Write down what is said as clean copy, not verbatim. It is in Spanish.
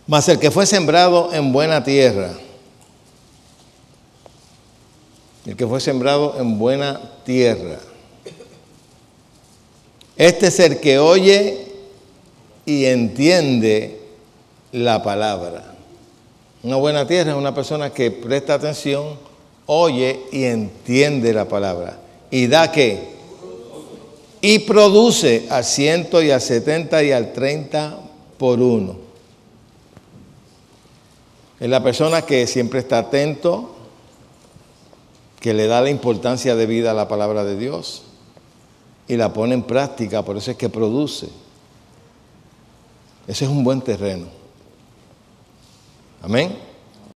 Mas el que fue sembrado en buena tierra, el que fue sembrado en buena tierra, este es el que oye y entiende la palabra. Una buena tierra es una persona que presta atención, oye y entiende la palabra. ¿Y da qué? Y produce al 100 y al 70 y al 30 por uno. Es la persona que siempre está atento, que le da la importancia de vida a la palabra de Dios y la pone en práctica, por eso es que produce. Ese es un buen terreno. Amén.